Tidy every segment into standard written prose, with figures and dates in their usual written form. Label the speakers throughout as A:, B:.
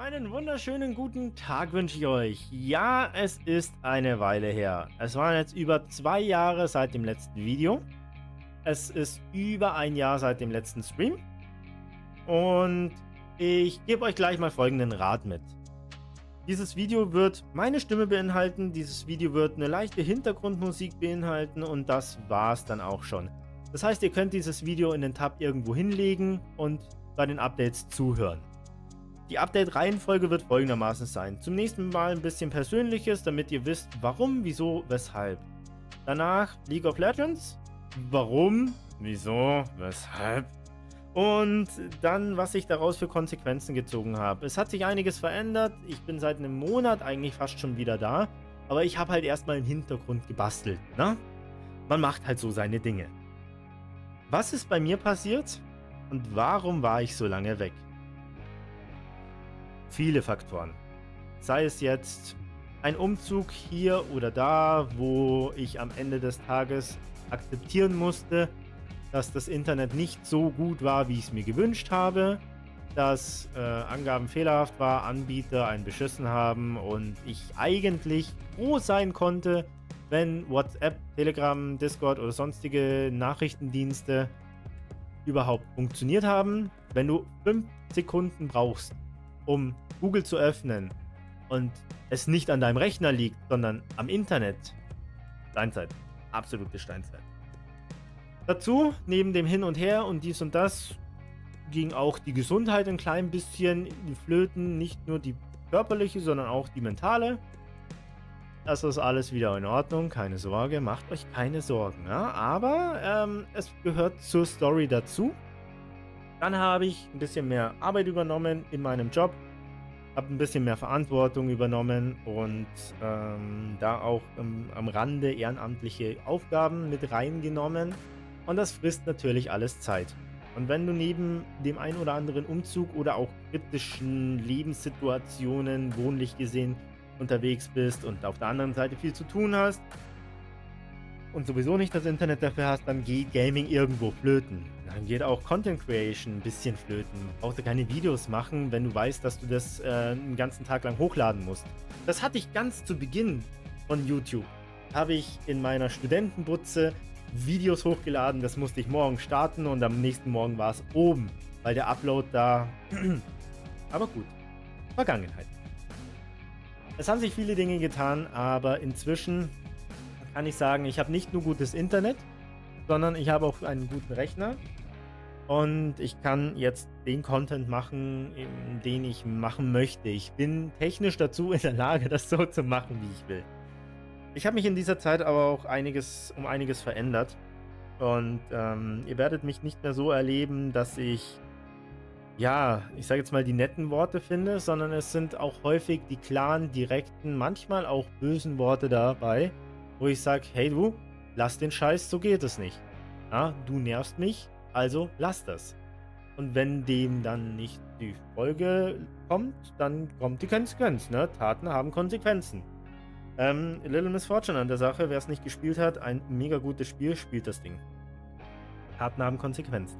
A: Einen wunderschönen guten Tag wünsche ich euch. Ja, es ist eine Weile her. Es waren jetzt über 2 Jahre seit dem letzten Video. Es ist über ein Jahr seit dem letzten Stream. Und ich gebe euch gleich mal folgenden Rat mit. Dieses Video wird meine Stimme beinhalten, dieses Video wird eine leichte Hintergrundmusik beinhalten und das war's dann auch schon. Das heißt, ihr könnt dieses Video in den Tab irgendwo hinlegen und bei den Updates zuhören. Die Update-Reihenfolge wird folgendermaßen sein. Zum nächsten Mal ein bisschen Persönliches, damit ihr wisst, warum, wieso, weshalb. Danach League of Legends. Warum, wieso, weshalb. Und dann, was ich daraus für Konsequenzen gezogen habe. Es hat sich einiges verändert. Ich bin seit einem Monat eigentlich fast schon wieder da. Aber ich habe halt erstmal im Hintergrund gebastelt. Ne? Man macht halt so seine Dinge. Was ist bei mir passiert? Und warum war ich so lange weg? Viele Faktoren. Sei es jetzt ein Umzug hier oder da, wo ich am Ende des Tages akzeptieren musste, dass das Internet nicht so gut war, wie ich es mir gewünscht habe, dass Angaben fehlerhaft war, Anbieter einen beschissen haben und ich eigentlich froh sein konnte, wenn WhatsApp, Telegram, Discord oder sonstige Nachrichtendienste überhaupt funktioniert haben. Wenn du 5 Sekunden brauchst, um Google zu öffnen und es nicht an deinem Rechner liegt, sondern am Internet, Steinzeit, absolute Steinzeit. Dazu, neben dem Hin und Her und dies und das, ging auch die Gesundheit ein klein bisschen flöten, nicht nur die körperliche, sondern auch die mentale. Das ist alles wieder in Ordnung, keine Sorge, macht euch keine Sorgen. Ja? Aber es gehört zur Story dazu. Dann habe ich ein bisschen mehr Arbeit übernommen in meinem Job, habe ein bisschen mehr Verantwortung übernommen und da auch am Rande ehrenamtliche Aufgaben mit reingenommen. Und das frisst natürlich alles Zeit. Und wenn du neben dem ein oder anderen Umzug oder auch kritischen Lebenssituationen, wohnlich gesehen, unterwegs bist und auf der anderen Seite viel zu tun hast und sowieso nicht das Internet dafür hast, dann geht Gaming irgendwo flöten. Dann geht auch Content Creation ein bisschen flöten. Brauchst du keine Videos machen, wenn du weißt, dass du das einen ganzen Tag lang hochladen musst. Das hatte ich ganz zu Beginn von YouTube. Habe ich in meiner Studentenbutze Videos hochgeladen, das musste ich morgen starten und am nächsten Morgen war es oben, weil der Upload da... Aber gut, Vergangenheit. Es haben sich viele Dinge getan, aber inzwischen kann ich sagen, ich habe nicht nur gutes Internet, sondern ich habe auch einen guten Rechner und ich kann jetzt den Content machen, den ich machen möchte. Ich bin technisch dazu in der Lage, das so zu machen, wie ich will. Ich habe mich in dieser Zeit aber auch um einiges verändert und ihr werdet mich nicht mehr so erleben, dass ich, ja, ich sage jetzt mal die netten Worte finde, sondern es sind auch häufig die klaren, direkten, manchmal auch bösen Worte dabei, wo ich sage, hey du, lass den Scheiß, so geht es nicht. Ja, du nervst mich, also lass das. Und wenn dem dann nicht die Folge kommt, dann kommt die Konsequenz, ne? Taten haben Konsequenzen. Little Misfortune an der Sache, wer es nicht gespielt hat, ein mega gutes Spiel, spielt das Ding. Taten haben Konsequenzen.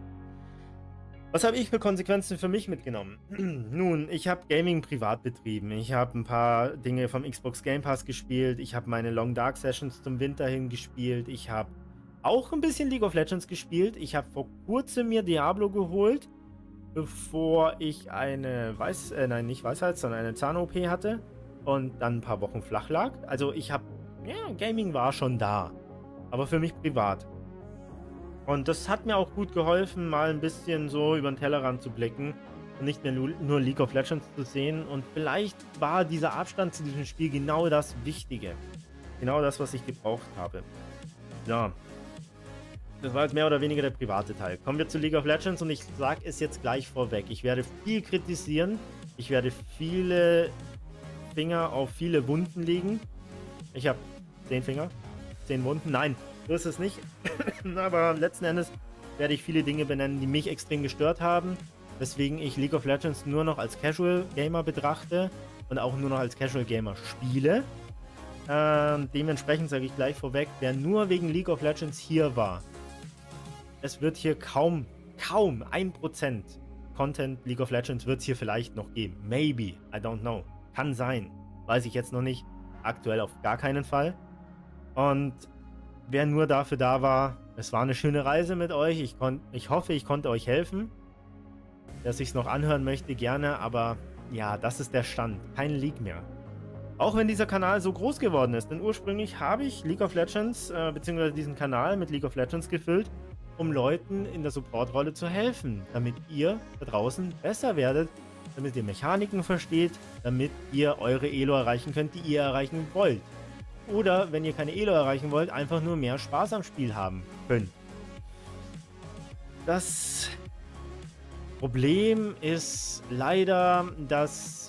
A: Was habe ich für Konsequenzen für mich mitgenommen? Nun, ich habe Gaming privat betrieben. Ich habe ein paar Dinge vom Xbox Game Pass gespielt. Ich habe meine Long Dark Sessions zum Winter hin gespielt. Ich habe auch ein bisschen League of Legends gespielt. Ich habe vor kurzem mir Diablo geholt, bevor ich eine eine Zahn-OP hatte und dann ein paar Wochen flach lag. Also ich habe, ja, Gaming war schon da, aber für mich privat. Und das hat mir auch gut geholfen, mal ein bisschen so über den Tellerrand zu blicken und nicht mehr nur League of Legends zu sehen. Und vielleicht war dieser Abstand zu diesem Spiel genau das Wichtige. Genau das, was ich gebraucht habe. Ja. Das war jetzt mehr oder weniger der private Teil. Kommen wir zu League of Legends und ich sage es jetzt gleich vorweg. Ich werde viel kritisieren. Ich werde viele Finger auf viele Wunden legen. Ich habe 10 Finger, 10 Wunden. Nein, so ist es nicht. Aber letzten Endes werde ich viele Dinge benennen, die mich extrem gestört haben. Weswegen ich League of Legends nur noch als Casual Gamer betrachte und auch nur noch als Casual Gamer spiele. Dementsprechend sage ich gleich vorweg, wer nur wegen League of Legends hier war, es wird hier kaum 1% Content League of Legends wird es hier vielleicht noch geben. Maybe, I don't know. Kann sein. Weiß ich jetzt noch nicht. Aktuell auf gar keinen Fall. Und wer nur dafür da war, es war eine schöne Reise mit euch. Ich hoffe, ich konnte euch helfen. Wer sich's noch anhören möchte, gerne. Aber ja, das ist der Stand. Kein League mehr. Auch wenn dieser Kanal so groß geworden ist. Denn ursprünglich habe ich League of Legends, beziehungsweise diesen Kanal mit League of Legends gefüllt, um Leuten in der Supportrolle zu helfen. Damit ihr da draußen besser werdet. Damit ihr Mechaniken versteht. Damit ihr eure Elo erreichen könnt, die ihr erreichen wollt. Oder, wenn ihr keine Elo erreichen wollt, einfach nur mehr Spaß am Spiel haben könnt. Das Problem ist leider, dass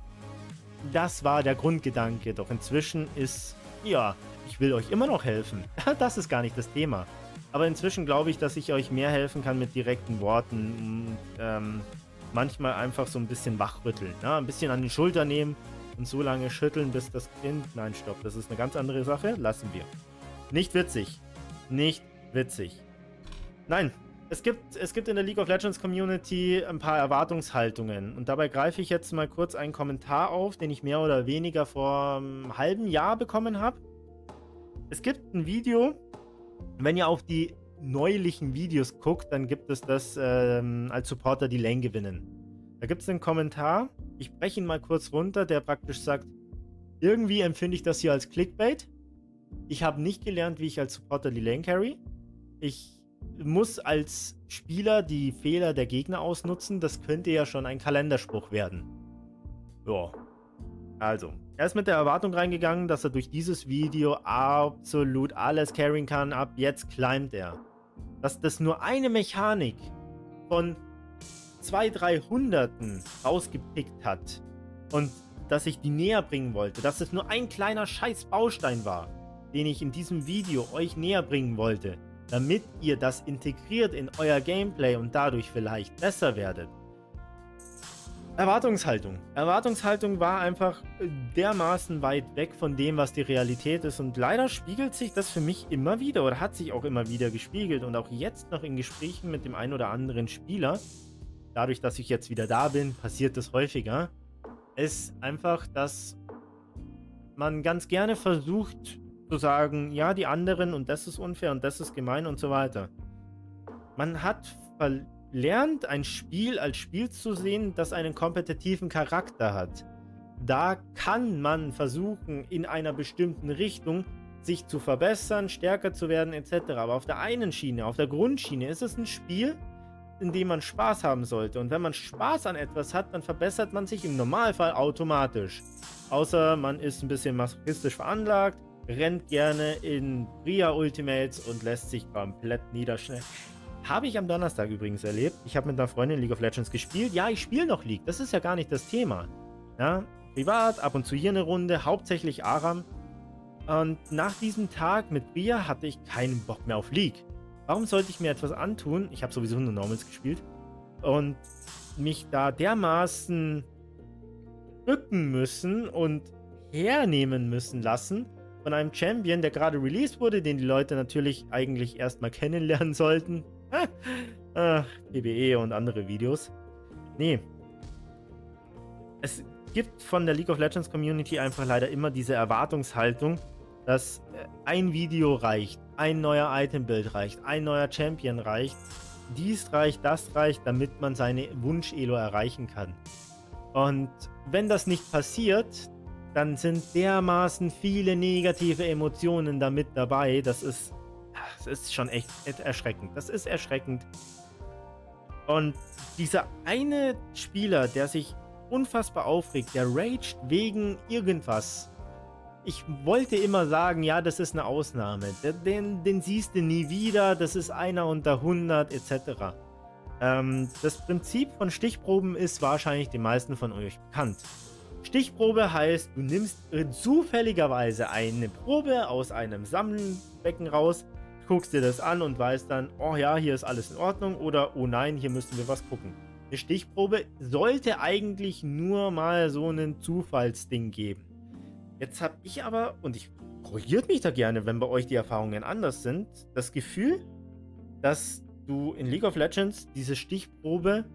A: das war der Grundgedanke. Doch inzwischen ist, ja, ich will euch immer noch helfen. Das ist gar nicht das Thema. Aber inzwischen glaube ich, dass ich euch mehr helfen kann mit direkten Worten und manchmal einfach so ein bisschen wachrütteln. Ne? Ein bisschen an die Schulter nehmen. Und so lange schütteln, bis das Kind... Nein, stopp, das ist eine ganz andere Sache. Lassen wir. Nicht witzig. Nicht witzig. Nein, es gibt in der League of Legends Community ein paar Erwartungshaltungen. Und dabei greife ich jetzt mal kurz einen Kommentar auf, den ich mehr oder weniger vor einem halben Jahr bekommen habe. Es gibt ein Video, wenn ihr auf die neulichen Videos guckt, dann gibt es das als Supporter die Lane gewinnen. Da gibt es einen Kommentar. Ich breche ihn mal kurz runter, der praktisch sagt, irgendwie empfinde ich das hier als Clickbait. Ich habe nicht gelernt, wie ich als Supporter die Lane carry. Ich muss als Spieler die Fehler der Gegner ausnutzen. Das könnte ja schon ein Kalenderspruch werden. Ja. Also, er ist mit der Erwartung reingegangen, dass er durch dieses Video absolut alles carryen kann. Ab jetzt climbt er. Dass das nur eine Mechanik von 200-300 rausgepickt hat und dass ich die näher bringen wollte, dass es nur ein kleiner scheiß Baustein war, den ich in diesem Video euch näher bringen wollte, damit ihr das integriert in euer Gameplay und dadurch vielleicht besser werdet. Erwartungshaltung. Erwartungshaltung war einfach dermaßen weit weg von dem, was die Realität ist und leider spiegelt sich das für mich immer wieder oder hat sich auch immer wieder gespiegelt und auch jetzt noch in Gesprächen mit dem einen oder anderen Spieler. Dadurch, dass ich jetzt wieder da bin, passiert das häufiger. Ist einfach, dass man ganz gerne versucht zu sagen, ja, die anderen und das ist unfair und das ist gemein und so weiter. Man hat verlernt, ein Spiel als Spiel zu sehen, das einen kompetitiven Charakter hat. Da kann man versuchen, in einer bestimmten Richtung sich zu verbessern, stärker zu werden etc. Aber auf der einen Schiene, auf der Grundschiene ist es ein Spiel, in dem man Spaß haben sollte. Und wenn man Spaß an etwas hat, dann verbessert man sich im Normalfall automatisch. Außer man ist ein bisschen masochistisch veranlagt, rennt gerne in Bria Ultimates und lässt sich komplett niederschneiden. Habe ich am Donnerstag übrigens erlebt. Ich habe mit einer Freundin League of Legends gespielt. Ja, ich spiele noch League. Das ist ja gar nicht das Thema. Ja, privat, ab und zu hier eine Runde, hauptsächlich Aram. Und nach diesem Tag mit Bria hatte ich keinen Bock mehr auf League. Warum sollte ich mir etwas antun? Ich habe sowieso nur Normals gespielt. Und mich da dermaßen bücken müssen und hernehmen müssen lassen von einem Champion, der gerade released wurde, den die Leute natürlich eigentlich erstmal kennenlernen sollten. PBE und andere Videos. Nee. Es gibt von der League of Legends Community einfach leider immer diese Erwartungshaltung, dass ein Video reicht, ein neuer Item-Build reicht, ein neuer Champion reicht, dies reicht, das reicht, damit man seine Wunsch-Elo erreichen kann. Und wenn das nicht passiert, dann sind dermaßen viele negative Emotionen damit dabei, das ist schon echt erschreckend. Das ist erschreckend. Und dieser eine Spieler, der sich unfassbar aufregt, der raged wegen irgendwas. Ich wollte immer sagen, ja, das ist eine Ausnahme. Den siehst du nie wieder, das ist einer unter 100 etc. Das Prinzip von Stichproben ist wahrscheinlich den meisten von euch bekannt. Stichprobe heißt, du nimmst zufälligerweise eine Probe aus einem Sammelbecken raus, guckst dir das an und weißt dann, oh ja, hier ist alles in Ordnung oder oh nein, hier müssen wir was gucken. Eine Stichprobe sollte eigentlich nur mal so ein Zufallsding geben. Jetzt habe ich aber, und ich korrigiert mich da gerne, wenn bei euch die Erfahrungen anders sind, das Gefühl, dass du in League of Legends diese Stichprobe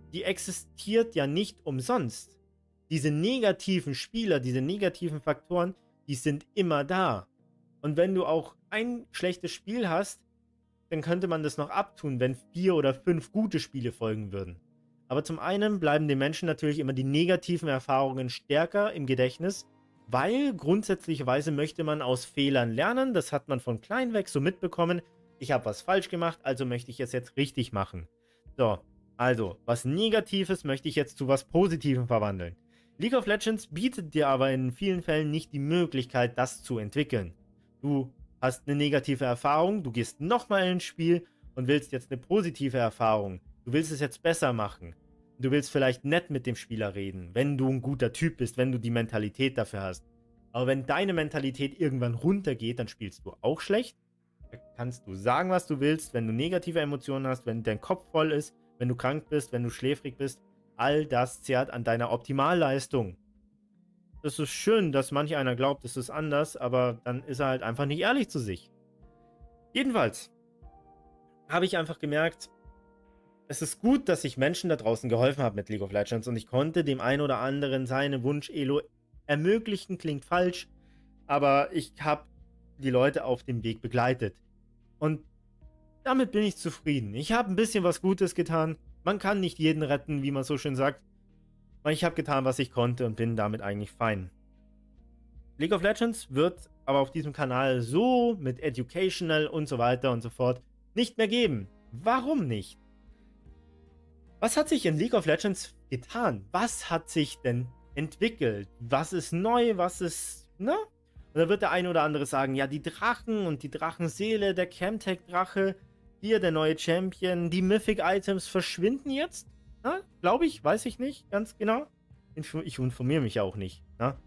A: die existiert ja nicht umsonst. Diese negativen Spieler, diese negativen Faktoren, die sind immer da. Und wenn du auch ein schlechtes Spiel hast, dann könnte man das noch abtun, wenn 4 oder 5 gute Spiele folgen würden. Aber zum einen bleiben den Menschen natürlich immer die negativen Erfahrungen stärker im Gedächtnis, weil grundsätzlicherweise möchte man aus Fehlern lernen. Das hat man von klein weg so mitbekommen. Ich habe was falsch gemacht, also möchte ich es jetzt richtig machen. So, also, was Negatives möchte ich jetzt zu was Positivem verwandeln. League of Legends bietet dir aber in vielen Fällen nicht die Möglichkeit, das zu entwickeln. Du hast eine negative Erfahrung, du gehst nochmal ins Spiel und willst jetzt eine positive Erfahrung. Du willst es jetzt besser machen. Du willst vielleicht nett mit dem Spieler reden, wenn du ein guter Typ bist, wenn du die Mentalität dafür hast. Aber wenn deine Mentalität irgendwann runtergeht, dann spielst du auch schlecht. Da kannst du sagen, was du willst, wenn du negative Emotionen hast, wenn dein Kopf voll ist, wenn du krank bist, wenn du schläfrig bist. All das zehrt an deiner Optimalleistung. Das ist schön, dass manch einer glaubt, es ist anders, aber dann ist er halt einfach nicht ehrlich zu sich. Jedenfalls habe ich einfach gemerkt, es ist gut, dass ich Menschen da draußen geholfen habe mit League of Legends und ich konnte dem einen oder anderen seine Wunsch-Elo ermöglichen, klingt falsch, aber ich habe die Leute auf dem Weg begleitet. Und damit bin ich zufrieden. Ich habe ein bisschen was Gutes getan. Man kann nicht jeden retten, wie man so schön sagt. Aber ich habe getan, was ich konnte und bin damit eigentlich fein. League of Legends wird aber auf diesem Kanal so mit Educational und so weiter und so fort nicht mehr geben. Warum nicht? Was hat sich in League of Legends getan? Was hat sich denn entwickelt? Was ist neu? Was ist, ne? Und da wird der eine oder andere sagen, ja, die Drachen und die Drachenseele, der Chemtech-Drache, hier der neue Champion, die Mythic-Items verschwinden jetzt? Glaube ich, weiß ich nicht ganz genau. Ich informiere mich ja auch nicht.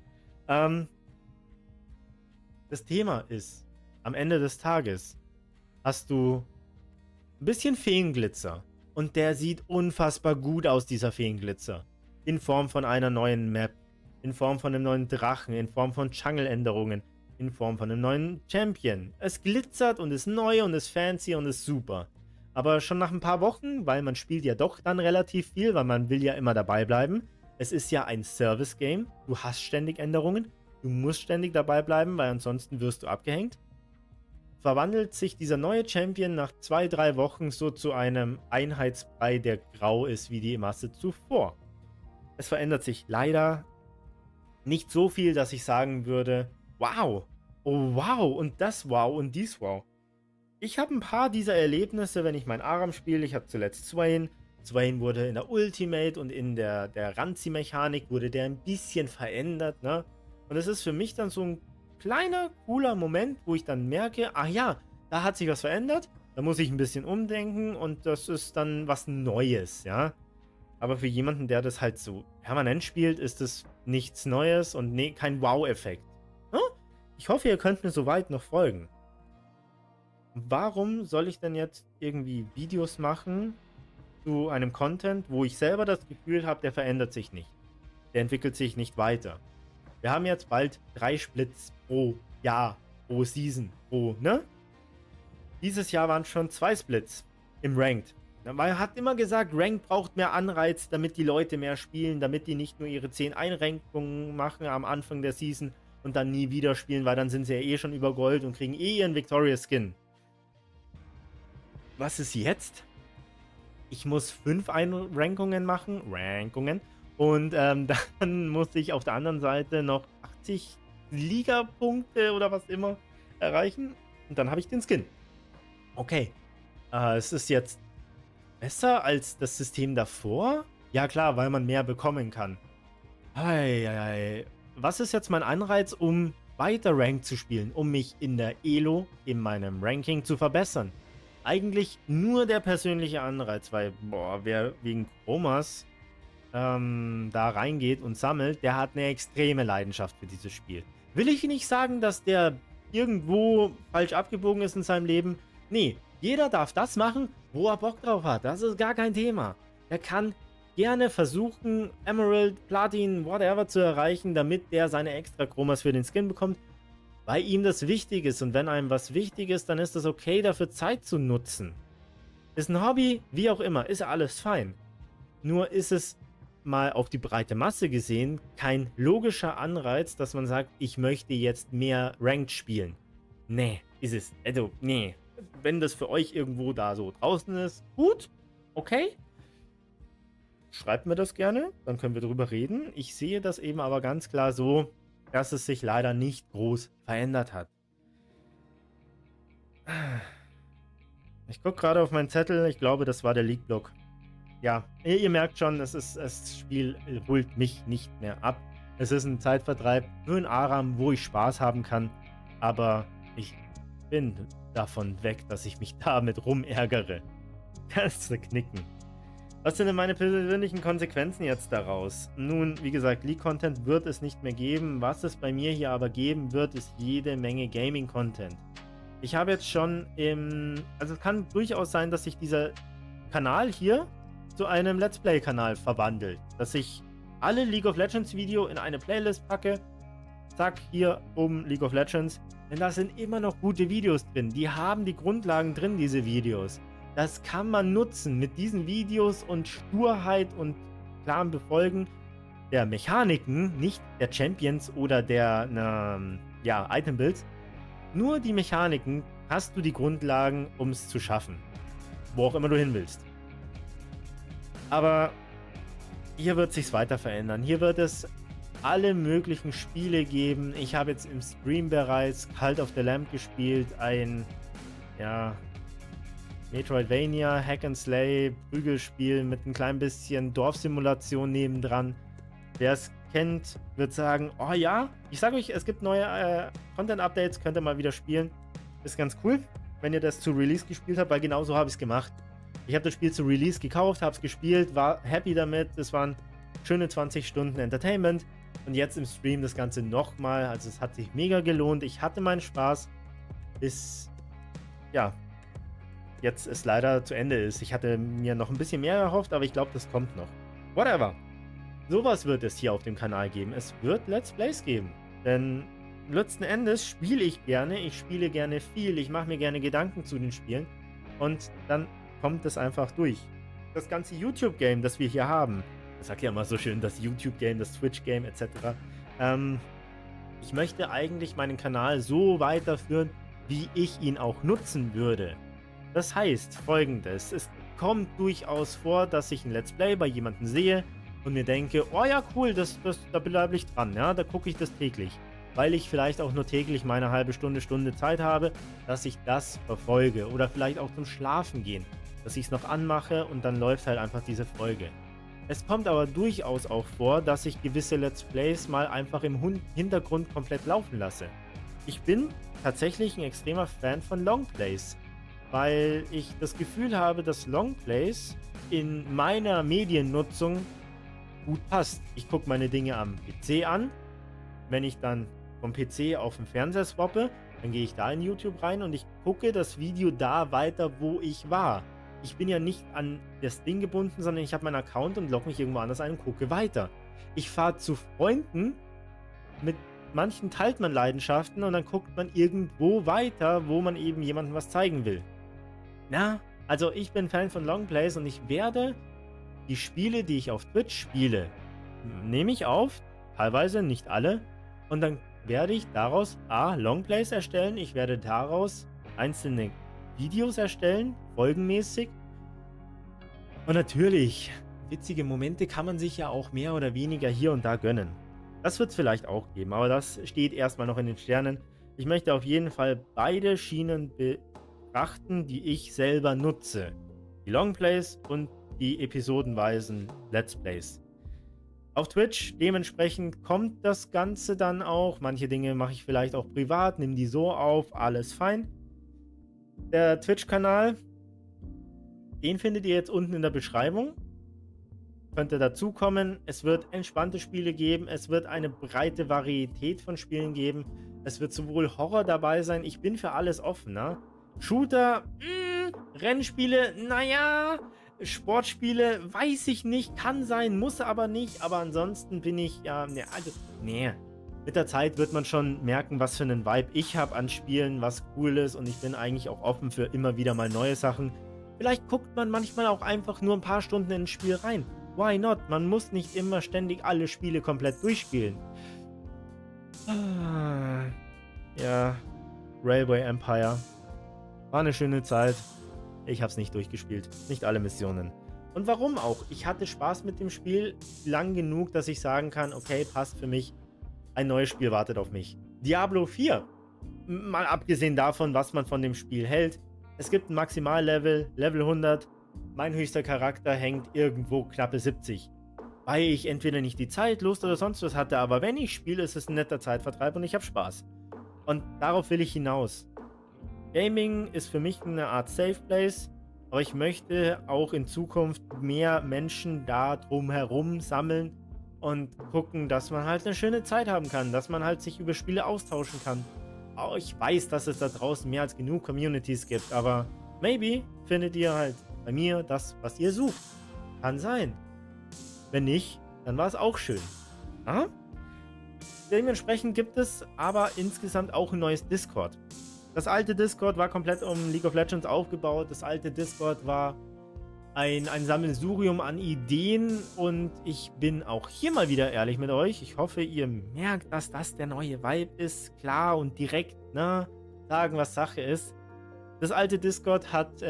A: Das Thema ist, am Ende des Tages hast du ein bisschen Feenglitzer. Und der sieht unfassbar gut aus, dieser Feenglitzer. In Form von einer neuen Map, in Form von einem neuen Drachen, in Form von Jungle-Änderungen, in Form von einem neuen Champion. Es glitzert und ist neu und ist fancy und ist super. Aber schon nach ein paar Wochen, weil man spielt ja doch dann relativ viel, weil man will ja immer dabei bleiben. Es ist ja ein Service-Game. Du hast ständig Änderungen. Du musst ständig dabei bleiben, weil ansonsten wirst du abgehängt. Verwandelt sich dieser neue Champion nach 2-3 Wochen so zu einem Einheitsbrei, der grau ist wie die Masse zuvor. Es verändert sich leider nicht so viel, dass ich sagen würde, wow, oh wow und das wow und dies wow. Ich habe ein paar dieser Erlebnisse, wenn ich mein Aram spiele. Ich habe zuletzt Swain. Swain wurde in der Ultimate und in der Ranzi-Mechanik wurde der ein bisschen verändert, ne? Und es ist für mich dann so ein kleiner, cooler Moment, wo ich dann merke, ach ja, da hat sich was verändert, da muss ich ein bisschen umdenken und das ist dann was Neues, ja. Aber für jemanden, der das halt so permanent spielt, ist das nichts Neues und kein Wow-Effekt. Hm? Ich hoffe, ihr könnt mir soweit noch folgen. Warum soll ich denn jetzt irgendwie Videos machen zu einem Content, wo ich selber das Gefühl habe, der verändert sich nicht. Der entwickelt sich nicht weiter. Wir haben jetzt bald 3 Splits pro Jahr, pro Season, ne? Dieses Jahr waren schon 2 Splits im Ranked. Man hat immer gesagt, Ranked braucht mehr Anreiz, damit die Leute mehr spielen, damit die nicht nur ihre 10 Einrankungen machen am Anfang der Season und dann nie wieder spielen, weil dann sind sie ja eh schon über Gold und kriegen eh ihren Victoria Skin. Was ist jetzt? Ich muss 5 Einrankungen machen, und dann muss ich auf der anderen Seite noch 80 Liga-Punkte oder was immer erreichen. Und dann habe ich den Skin. Okay. Es ist jetzt besser als das System davor? Ja klar, weil man mehr bekommen kann. Was ist jetzt mein Anreiz, um weiter Rank zu spielen? Um mich in der Elo, in meinem Ranking zu verbessern? Eigentlich nur der persönliche Anreiz, weil, wer wegen Chromas da reingeht und sammelt, der hat eine extreme Leidenschaft für dieses Spiel. Will ich nicht sagen, dass der irgendwo falsch abgebogen ist in seinem Leben? Nee, jeder darf das machen, wo er Bock drauf hat. Das ist gar kein Thema. Er kann gerne versuchen, Emerald, Platin, whatever zu erreichen, damit der seine extra Chromas für den Skin bekommt, weil ihm das wichtig ist. Und wenn einem was wichtig ist, dann ist es okay, dafür Zeit zu nutzen. Ist ein Hobby, wie auch immer, ist alles fein. Nur ist es mal auf die breite Masse gesehen kein logischer Anreiz, dass man sagt, ich möchte jetzt mehr Ranked spielen. Nee, ist es. Also, nee. Wenn das für euch irgendwo da so draußen ist, gut, okay. Schreibt mir das gerne, dann können wir darüber reden. Ich sehe das eben aber ganz klar so, dass es sich leider nicht groß verändert hat. Ich gucke gerade auf meinen Zettel, ich glaube, das war der League-Block. Ja, ihr merkt schon, das Spiel holt mich nicht mehr ab. Es ist ein Zeitvertreib für ein Aram, wo ich Spaß haben kann, aber ich bin davon weg, dass ich mich damit rumärgere. Kannst du knicken. Was sind denn meine persönlichen Konsequenzen jetzt daraus? Nun, wie gesagt, League-Content wird es nicht mehr geben. Was es bei mir hier aber geben wird, ist jede Menge Gaming-Content. Ich habe jetzt schon also es kann durchaus sein, dass sich dieser Kanal hier zu einem Let's Play-Kanal verwandelt. Dass ich alle League of Legends Video in eine Playlist packe. Zack, hier League of Legends. Denn da sind immer noch gute Videos drin. Die haben die Grundlagen drin, diese Videos. Das kann man nutzen mit diesen Videos und Sturheit und klarem Befolgen der Mechaniken, nicht der Champions oder der Item-Builds. Nur die Mechaniken hast du die Grundlagen, um es zu schaffen. Wo auch immer du hin willst. Aber hier wird es sich weiter verändern. Hier wird es alle möglichen Spiele geben. Ich habe jetzt im Stream bereits Cult of the Lamb gespielt. Ein, Metroidvania, Hack and Slay, Prügelspiel mit ein klein bisschen Dorfsimulation nebendran. Wer es kennt, wird sagen, oh ja, ich sage euch, es gibt neue Content-Updates, könnt ihr mal wieder spielen. Ist ganz cool, wenn ihr das zu Release gespielt habt, weil genau so habe ich es gemacht. Ich habe das Spiel zu Release gekauft, habe es gespielt, war happy damit. Es waren schöne 20 Stunden Entertainment. Und jetzt im Stream das Ganze nochmal. Also es hat sich mega gelohnt. Ich hatte meinen Spaß, bis, jetzt es leider zu Ende ist. Ich hatte mir noch ein bisschen mehr erhofft, aber ich glaube, das kommt noch. Whatever. Sowas wird es hier auf dem Kanal geben. Es wird Let's Plays geben. Denn letzten Endes spiele ich gerne. Ich spiele gerne viel. Ich mache mir gerne Gedanken zu den Spielen. Und dann kommt es einfach durch. Das ganze YouTube-Game, das wir hier haben, ich sage ja immer so schön, das YouTube-Game, das Twitch-Game etc. Ich möchte eigentlich meinen Kanal so weiterführen, wie ich ihn auch nutzen würde. Das heißt Folgendes: Es kommt durchaus vor, dass ich ein Let's Play bei jemandem sehe und mir denke, oh ja, cool, da bleibe ich dran, ja, da gucke ich das täglich. Weil ich vielleicht auch nur täglich meine halbe Stunde Zeit habe, dass ich das verfolge. Oder vielleicht auch zum Schlafen gehen, dass ich es noch anmache und dann läuft halt einfach diese Folge. Es kommt aber durchaus auch vor, dass ich gewisse Let's Plays mal einfach im Hintergrund komplett laufen lasse. Ich bin tatsächlich ein extremer Fan von Longplays, weil ich das Gefühl habe, dass Longplays in meiner Mediennutzung gut passt. Ich gucke meine Dinge am PC an. Wenn ich dann vom PC auf den Fernseher swappe, dann gehe ich da in YouTube rein und ich gucke das Video da weiter, wo ich war. Ich bin ja nicht an das Ding gebunden, sondern ich habe meinen Account und logge mich irgendwo anders ein und gucke weiter. Ich fahre zu Freunden, mit manchen teilt man Leidenschaften und dann guckt man irgendwo weiter, wo man eben jemandem was zeigen will. Na, also ich bin Fan von Longplays und ich werde die Spiele, die ich auf Twitch spiele, nehme ich auf, teilweise, nicht alle, und dann werde ich daraus Longplays erstellen, ich werde daraus einzelne Videos erstellen, folgenmäßig. Und natürlich, witzige Momente kann man sich ja auch mehr oder weniger hier und da gönnen. Das wird es vielleicht auch geben, aber das steht erstmal noch in den Sternen. Ich möchte auf jeden Fall beide Schienen betrachten, die ich selber nutze. Die Longplays und die episodenweisen Let's Plays. Auf Twitch dementsprechend kommt das Ganze dann auch. Manche Dinge mache ich vielleicht auch privat, nehme die so auf, alles fein. Der Twitch-Kanal, den findet ihr jetzt unten in der Beschreibung. Könnt ihr dazukommen. Es wird entspannte Spiele geben. Es wird eine breite Varietät von Spielen geben. Es wird sowohl Horror dabei sein. Ich bin für alles offen, ne? Shooter, Rennspiele, naja. Sportspiele, weiß ich nicht. Kann sein, muss aber nicht. Aber ansonsten bin ich, mit der Zeit wird man schon merken, was für einen Vibe ich habe an Spielen, was cool ist. Und ich bin eigentlich auch offen für immer wieder mal neue Sachen. Vielleicht guckt man manchmal auch einfach nur ein paar Stunden in ein Spiel rein. Why not? Man muss nicht immer ständig alle Spiele komplett durchspielen. Ja, Railway Empire. War eine schöne Zeit. Ich habe es nicht durchgespielt. Nicht alle Missionen. Und warum auch? Ich hatte Spaß mit dem Spiel lang genug, dass ich sagen kann, okay, passt für mich. Ein neues Spiel wartet auf mich. Diablo 4. Mal abgesehen davon, was man von dem Spiel hält. Es gibt ein Maximallevel, Level 100. Mein höchster Charakter hängt irgendwo knappe 70. Weil ich entweder nicht die Zeit, Lust oder sonst was hatte, aber wenn ich spiele, ist es ein netter Zeitvertreib und ich habe Spaß. Und darauf will ich hinaus. Gaming ist für mich eine Art Safe Place, aber ich möchte auch in Zukunft mehr Menschen da drumherum sammeln und gucken, dass man halt eine schöne Zeit haben kann, dass man halt sich über Spiele austauschen kann. Auch ich weiß, dass es da draußen mehr als genug Communities gibt, aber maybe findet ihr halt bei mir das, was ihr sucht. Kann sein. Wenn nicht, dann war es auch schön. Aha. Dementsprechend gibt es aber insgesamt auch ein neues Discord. Das alte Discord war komplett um League of Legends aufgebaut. Das alte Discord war ein Sammelsurium an Ideen und ich bin auch hier mal wieder ehrlich mit euch. Ich hoffe, ihr merkt, dass das der neue Vibe ist. Klar und direkt, ne? Sagen, was Sache ist. Das alte Discord hat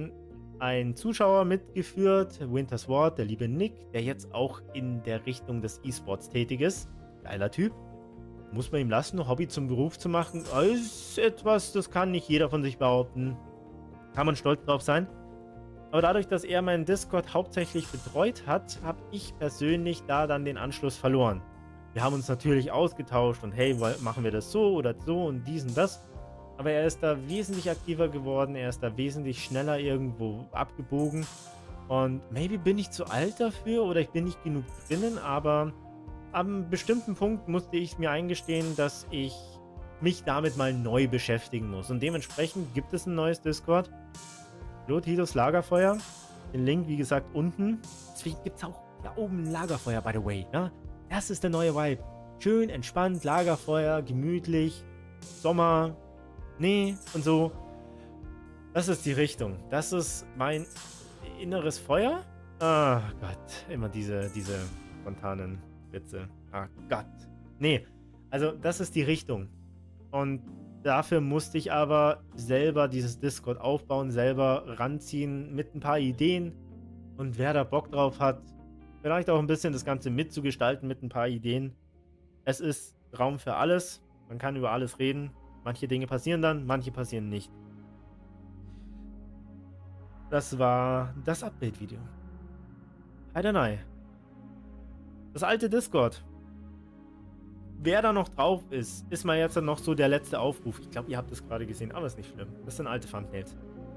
A: ein Zuschauer mitgeführt, Wintersword, der liebe Nick, der jetzt auch in der Richtung des E-Sports tätig ist. Geiler Typ. Muss man ihm lassen, Hobby zum Beruf zu machen, ist etwas, das kann nicht jeder von sich behaupten. Kann man stolz drauf sein. Aber dadurch, dass er meinen Discord hauptsächlich betreut hat, habe ich persönlich da dann den Anschluss verloren. Wir haben uns natürlich ausgetauscht und hey, machen wir das so oder so und dies und das. Aber er ist da wesentlich aktiver geworden, er ist da wesentlich schneller irgendwo abgebogen. Und maybe bin ich zu alt dafür oder ich bin nicht genug drinnen, aber ab einem bestimmten Punkt musste ich mir eingestehen, dass ich mich damit mal neu beschäftigen muss. Und dementsprechend gibt es ein neues Discord. Lotidos Lagerfeuer. Den Link, wie gesagt, unten. Deswegen gibt es auch da oben ein Lagerfeuer, by the way. Ja? Das ist der neue Vibe. Schön, entspannt, Lagerfeuer, gemütlich, Sommer, nee und so. Das ist die Richtung. Das ist mein inneres Feuer. Ah Gott, immer diese spontanen Witze. Ah Gott. Nee, also das ist die Richtung. Und dafür musste ich aber selber dieses Discord aufbauen, selber ranziehen mit ein paar Ideen. Und wer da Bock drauf hat, vielleicht auch ein bisschen das Ganze mitzugestalten mit ein paar Ideen. Es ist Raum für alles. Man kann über alles reden. Manche Dinge passieren dann, manche passieren nicht. Das war das Update-Video. Heidenei. Das alte Discord. Wer da noch drauf ist, ist mal jetzt noch so der letzte Aufruf. Ich glaube, ihr habt es gerade gesehen, aber ist nicht schlimm. Das sind alte Thumbnails.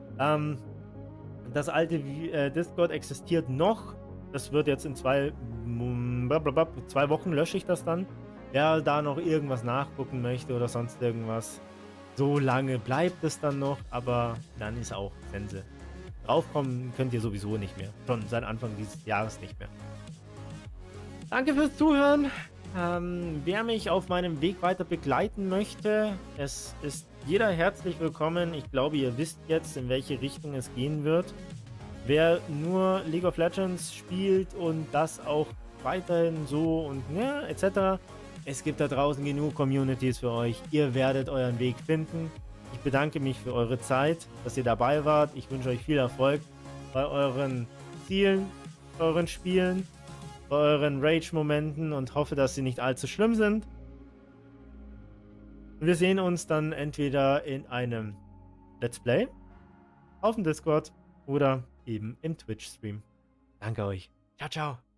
A: Das alte Discord existiert noch. Das wird jetzt in 2 Wochen lösche ich das dann. Wer da noch irgendwas nachgucken möchte oder sonst irgendwas, so lange bleibt es dann noch, aber dann ist auch Sense. Draufkommen könnt ihr sowieso nicht mehr. Schon seit Anfang dieses Jahres nicht mehr. Danke fürs Zuhören. Wer mich auf meinem Weg weiter begleiten möchte, es ist jeder herzlich willkommen. Ich glaube, ihr wisst jetzt, in welche Richtung es gehen wird. Wer nur League of Legends spielt und das auch weiterhin so und ja, etc. Es gibt da draußen genug Communities für euch. Ihr werdet euren Weg finden. Ich bedanke mich für eure Zeit, dass ihr dabei wart. Ich wünsche euch viel Erfolg bei euren Zielen, bei euren Spielen, bei euren Rage-Momenten und hoffe, dass sie nicht allzu schlimm sind. Wir sehen uns dann entweder in einem Let's Play, auf dem Discord oder eben im Twitch-Stream. Danke euch. Ciao, ciao.